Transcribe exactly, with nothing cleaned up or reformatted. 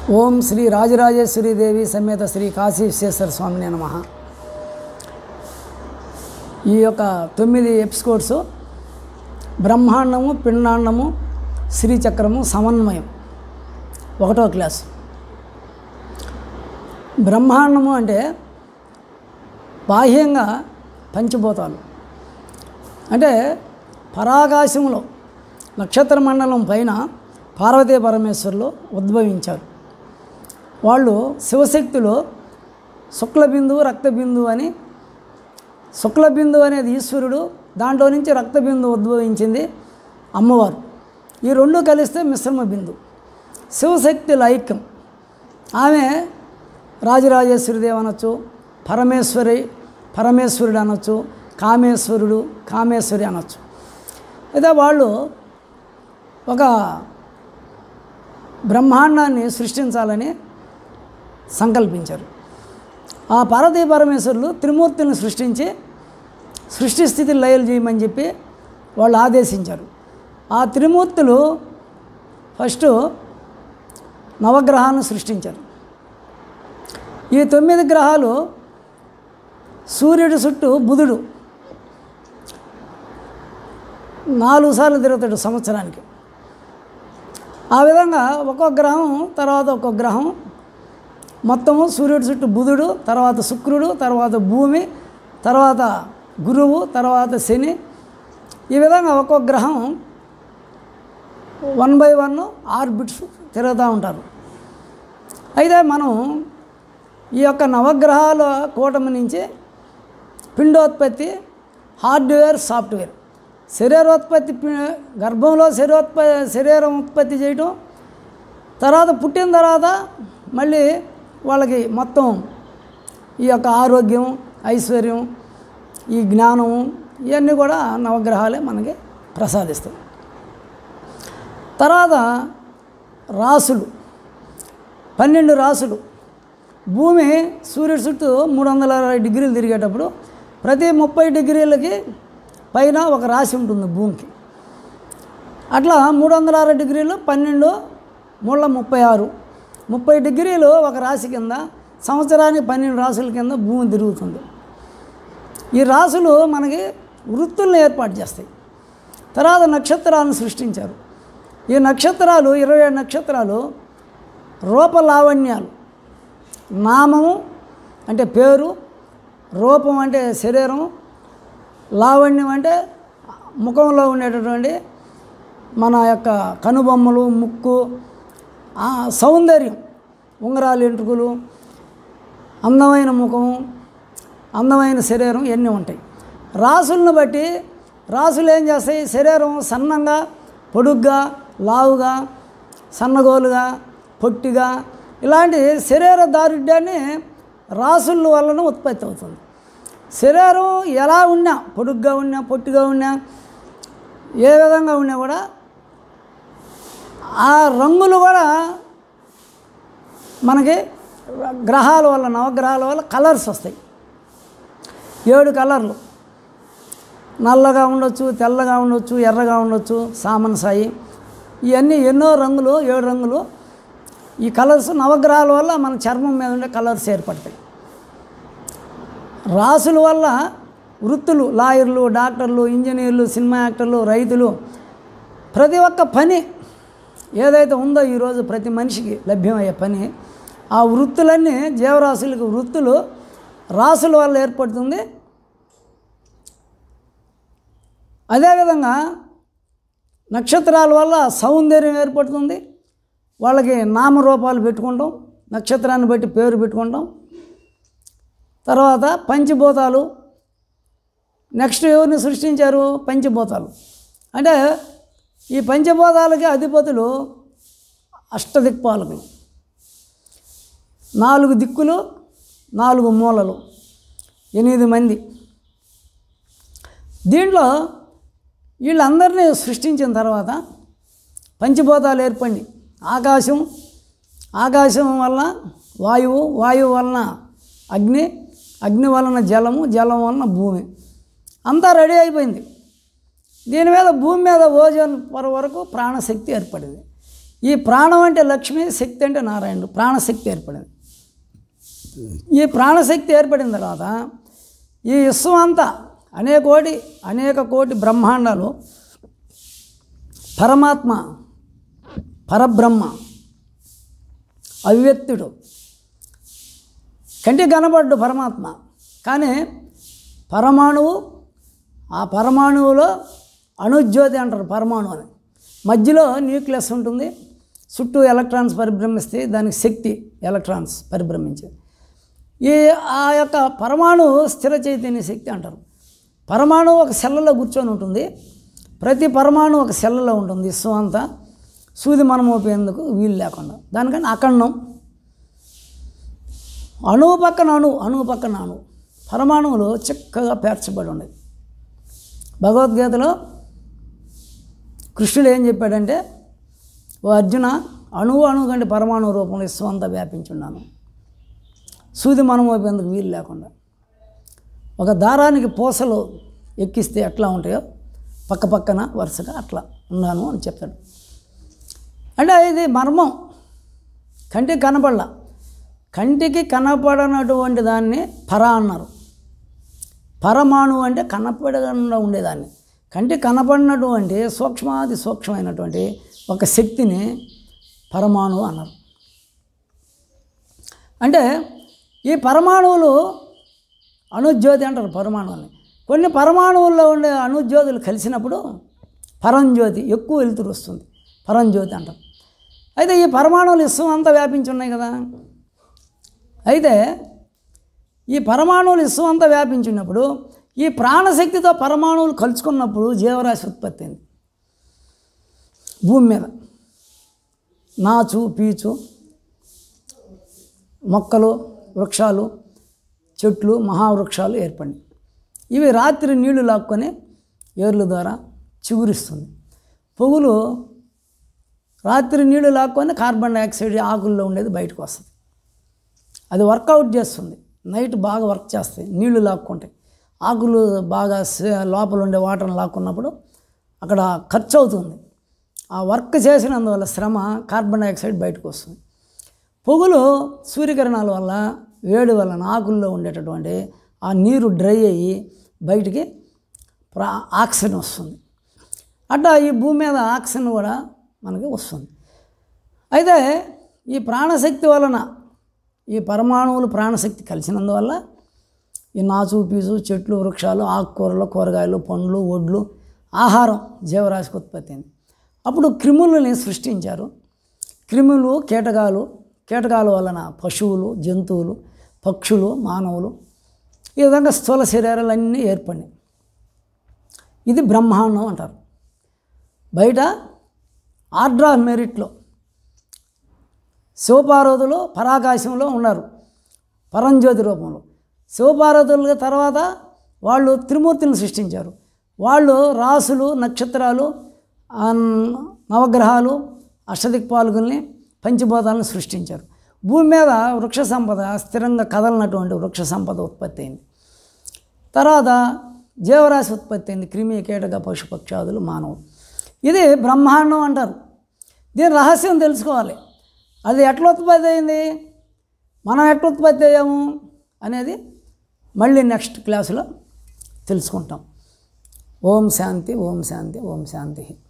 ఓం శ్రీ రాజరాజేశ్వరి దేవి సమేత శ్రీ కాశీ విశ్వేశ్వర స్వామినే నమః. ఈ యొక్క తొమ్మిది ఎపిసోడ్స్ బ్రహ్మాండము, పిండాండము, శ్రీచక్రము, సమన్వయం ఒకటో క్లాసు. బ్రహ్మాండము అంటే బాహ్యంగా పంచభూతాలు, అంటే పరాకాశంలో నక్షత్ర మండలం పైన పార్వతీ పరమేశ్వరులు ఉద్భవించారు. వాళ్ళు శివశక్తిలో శుక్లబిందువు, రక్తబిందువు అని, శుక్లబిందువు అనేది ఈశ్వరుడు, దాంట్లో నుంచి రక్తబిందువు ఉద్భవించింది అమ్మవారు. ఈ రెండు కలిస్తే మిశ్రమ బిందువు, శివశక్తుల ఐక్యం. ఆమె రాజరాజేశ్వరి దేవి అనొచ్చు, పరమేశ్వరి పరమేశ్వరుడు అనొచ్చు, కామేశ్వరుడు కామేశ్వరి అనొచ్చు. అయితే వాళ్ళు ఒక బ్రహ్మాండాన్ని సృష్టించాలని సంకల్పించారు. ఆ పార్వతీ పరమేశ్వరులు త్రిమూర్తులను సృష్టించి సృష్టి స్థితి లయలు చేయమని చెప్పి వాళ్ళు ఆదేశించారు. ఆ త్రిమూర్తులు ఫస్ట్ నవగ్రహాలను సృష్టించారు. ఈ తొమ్మిది గ్రహాలు సూర్యుడి చుట్టూ బుధుడు నాలుగు సార్లు తిరుగుతాడు సంవత్సరానికి. ఆ విధంగా ఒక్కొక్క గ్రహం తర్వాత ఒక్కొక్క గ్రహం, మొత్తము సూర్యుడి చుట్టూ బుధుడు, తర్వాత శుక్రుడు, తర్వాత భూమి, తర్వాత గురువు, తర్వాత శని. ఈ విధంగా ఒక్కొక్క గ్రహం వన్ బై వన్ ఆర్బిట్స్ తిరుగుతూ ఉంటారు. అయితే మనం ఈ యొక్క నవగ్రహాల కూటమి నుంచి పిండోత్పత్తి, హార్డ్వేర్, సాఫ్ట్వేర్, శరీరోత్పత్తి, గర్భంలో శరీరోత్ప శరీరం ఉత్పత్తి చేయటం, తర్వాత పుట్టిన తర్వాత మళ్ళీ వాళ్ళకి మొత్తం ఈ యొక్క ఆరోగ్యం, ఐశ్వర్యం, ఈ జ్ఞానము, ఇవన్నీ కూడా నవగ్రహాలే మనకి ప్రసాదిస్తాయి. తర్వాత రాసులు, పన్నెండు రాసులు. భూమి సూర్యుడి చుట్టూ మూడు వందల అరవై డిగ్రీలు తిరిగేటప్పుడు ప్రతి ముప్పై డిగ్రీలకి పైన ఒక రాశి ఉంటుంది భూమికి. అట్లా మూడు వందల అరవై డిగ్రీలు పన్నెండు మూడు ముప్పై ఆరు ముప్పై డిగ్రీలు ఒక రాశి కింద, సంవత్సరానికి పన్నెండు రాసుల కింద భూమి తిరుగుతుంది. ఈ రాసులు మనకి వృత్తులను ఏర్పాటు చేస్తాయి. తర్వాత నక్షత్రాలను సృష్టించారు. ఈ నక్షత్రాలు ఇరవై ఏడు నక్షత్రాలు రూపలావణ్యాలు. నామము అంటే పేరు, రూపం అంటే శరీరం, లావణ్యం అంటే ముఖంలో ఉండేటటువంటి మన యొక్క కనుబొమ్మలు, ముక్కు, సౌందర్యం, ఉంగరాలు, ఎంట్రుకలు, అందమైన ముఖం, అందమైన శరీరం, ఇవన్నీ ఉంటాయి. రాసులను బట్టి రాసులు ఏం చేస్తాయి? శరీరం సన్నంగా, పొడుగ్గా, లావుగా, సన్నగోలుగా, పొట్టిగా, ఇలాంటి శరీర దారుఢ్యాన్ని రాసుల వలన ఉత్పత్తి అవుతుంది. శరీరం ఎలా ఉన్నా, పొడుగ్గా ఉన్నా, పొట్టిగా ఉన్నా, ఏ విధంగా ఉన్నా కూడా ఆ రంగులు కూడా మనకి గ్రహాల వల్ల, నవగ్రహాల వల్ల కలర్స్ వస్తాయి. ఏడు కలర్లు, నల్లగా ఉండొచ్చు, తెల్లగా ఉండొచ్చు, ఎర్రగా ఉండొచ్చు, సామన్ సాయి, ఇవన్నీ ఎన్నో రంగులు, ఏడు రంగులు. ఈ కలర్స్ నవగ్రహాల వల్ల మన చర్మం మీద ఉండే కలర్స్ ఏర్పడతాయి. రాసుల వల్ల వృత్తులు, లాయర్లు, డాక్టర్లు, ఇంజనీర్లు, సినిమా యాక్టర్లు, రైతులు, ప్రతి ఒక్క పని ఏదైతే ఉందో ఈరోజు ప్రతి మనిషికి లభ్యమయ్యే పని, ఆ వృత్తులన్నీ జీవరాశులకు వృత్తులు రాసుల వల్ల ఏర్పడుతుంది. అదేవిధంగా నక్షత్రాల వల్ల సౌందర్యం ఏర్పడుతుంది. వాళ్ళకి నామరూపాలు పెట్టుకుంటాం, నక్షత్రాన్ని బట్టి పేరు పెట్టుకుంటాం. తర్వాత పంచభూతాలు. నెక్స్ట్ ఎవరిని సృష్టించారు? పంచభూతాలు. అంటే ఈ పంచభూతాలకి అధిపతులు అష్టదిక్పాలకులు. నాలుగు దిక్కులు, నాలుగు మూలలు, ఎనిమిది మంది. దీంట్లో వీళ్ళందరినీ సృష్టించిన తర్వాత పంచభూతాలు ఏర్పడి ఆకాశం, ఆకాశం వలన వాయువు, వాయువు వలన అగ్ని, అగ్ని వలన జలము, జలం వలన భూమి. అంతా రెడీ అయిపోయింది. దీని మీద భూమి మీద ఓజోన్ పొర వరకు ప్రాణశక్తి ఏర్పడింది. ఈ ప్రాణం అంటే లక్ష్మి, శక్తి అంటే నారాయణుడు, ప్రాణశక్తి ఏర్పడింది. ఈ ప్రాణశక్తి ఏర్పడిన తర్వాత ఈ విశ్వం అంతా అనేక కోటి అనేక కోటి బ్రహ్మాండాలు పరమాత్మ, పరబ్రహ్మ, అవ్యక్తుడు, కంటికి కనబడ్డు పరమాత్మ. కానీ పరమాణువు, ఆ పరమాణువులో అణుజ్యోతి అంటారు పరమాణువు అని. మధ్యలో న్యూక్లియస్ ఉంటుంది, చుట్టూ ఎలక్ట్రాన్స్ పరిభ్రమిస్తే దానికి శక్తి ఎలక్ట్రాన్స్ పరిభ్రమించేది. ఈ ఆ యొక్క పరమాణు స్థిర చైతన్య శక్తి అంటారు. పరమాణు ఒక సెల్లలో కూర్చొని ఉంటుంది, ప్రతి పరమాణు ఒక సెల్లలో ఉంటుంది. విశ్వం అంతా సూది మనం మోపేందుకు వీలు లేకుండా, దానికన్నా అఖండం. అణువు పక్కన అణువు, అణువు పక్కన అణువు, పరమాణువులు చక్కగా పేర్చబడి ఉండేది. భగవద్గీతలో కృష్ణుడు ఏం చెప్పాడంటే, ఓ అర్జున, అణువు అణువు కంటే పరమాణు రూపంలో విశ్వం అంతా వ్యాపించున్నాను, సూది మనం మోపేందుకు వీలు లేకుండా. ఒక దారానికి పూసలు ఎక్కిస్తే ఎట్లా ఉంటాయో పక్క పక్కన వరుసగా అట్లా ఉన్నాను అని చెప్తాడు. అంటే ఇది మర్మం, కంటికి కనపడలా. కంటికి కనపడనటువంటి దాన్ని పర అన్నారు. పరమాణు అంటే కనపడకుండా ఉండేదాన్ని. కంటికి కనపడినటువంటి సూక్ష్మాది సూక్ష్మమైనటువంటి ఒక శక్తిని పరమాణువు అన్నారు. అంటే ఈ పరమాణువులు అణుజ్యోతి అంటారు పరమాణువుని. కొన్ని పరమాణువుల్లో ఉండే అణుజ్యోతులు కలిసినప్పుడు పరంజ్యోతి, ఎక్కువ వెలుతురు వస్తుంది, పరంజ్యోతి అంటారు. అయితే ఈ పరమాణువులు విశ్వం అంతా వ్యాపించి ఉన్నాయి కదా. అయితే ఈ పరమాణువులు విశ్వం అంతా వ్యాపించి ఉన్నప్పుడు ఈ ప్రాణశక్తితో పరమాణువులు కలుసుకున్నప్పుడు జీవరాశి ఉత్పత్తి అయింది భూమి మీద. నాచు, పీచు, మొక్కలు, వృక్షాలు, చెట్లు, మహావృక్షాలు ఏర్పడినాయి. ఇవి రాత్రి నీళ్లు లాక్కొని ఏర్ల ద్వారా చిగురిస్తుంది. పువ్వులు రాత్రి నీళ్లు లాక్కొని కార్బన్ డైఆక్సైడ్ ఆకుల్లో ఉండేది బయటకు వస్తుంది. అది వర్కౌట్ చేస్తుంది, నైట్ బాగా వర్క్ చేస్తాయి, నీళ్లు లాక్కుంటాయి. ఆకులు బాగా లోపల ఉండే వాటర్ని లాక్కున్నప్పుడు అక్కడ ఖర్చు అవుతుంది. ఆ వర్క్ చేసినందువల్ల శ్రమ, కార్బన్ డైఆక్సైడ్ బయటకు వస్తుంది. పువ్వులు సూర్యకిరణాల వల్ల, వేడి వలన ఆకుల్లో ఉండేటటువంటి ఆ నీరు డ్రై అయ్యి బయటికి ఆక్సిజన్ వస్తుంది. అట్లా ఈ భూమి మీద ఆక్సిజన్ కూడా మనకి వస్తుంది. అయితే ఈ ప్రాణశక్తి వలన, ఈ పరమాణువులు ప్రాణశక్తి కలిసినందువల్ల ఈ నాచు, పీచు, చెట్లు, వృక్షాలు, ఆకుకూరలు, కూరగాయలు, పండ్లు, ఒడ్లు, ఆహారం జీవరాశికి ఉత్పత్తి అయింది. అప్పుడు క్రిములని సృష్టించారు. క్రిములు, కీటకాలు, కీటకాల వలన పశువులు, జంతువులు, పక్షులు, మానవులు, ఈ విధంగా స్థూల శరీరాలన్నీ ఏర్పడినాయి. ఇది బ్రహ్మాండం అంటారు. బయట ఆర్డర్ ఆఫ్ మెరిట్లో శివపార్వతులు పరాకాశంలో ఉన్నారు పరంజ్యోతి రూపంలో. శివపార్వతుల తర్వాత వాళ్ళు త్రిమూర్తులను సృష్టించారు. వాళ్ళు రాసులు, నక్షత్రాలు, నవగ్రహాలు, అష్టదిక్పాలకుల్ని, పంచభూతాలను సృష్టించారు. భూమి మీద వృక్ష సంపద, స్థిరంగా కదలనటువంటి వృక్ష సంపద ఉత్పత్తి అయింది. తర్వాత జీవరాశి ఉత్పత్తి అయింది, క్రిమి, కీటక, పశుపక్షాదులు, మానవులు. ఇది బ్రహ్మాండం అంటారు. దీని రహస్యం తెలుసుకోవాలి. అది ఎట్లా ఉత్పత్తి అయింది, మనం ఎట్లా ఉత్పత్తి అయ్యాము అనేది మళ్ళీ నెక్స్ట్ క్లాసులో తెలుసుకుంటాం. ఓం శాంతి, ఓం శాంతి, ఓం శాంతి.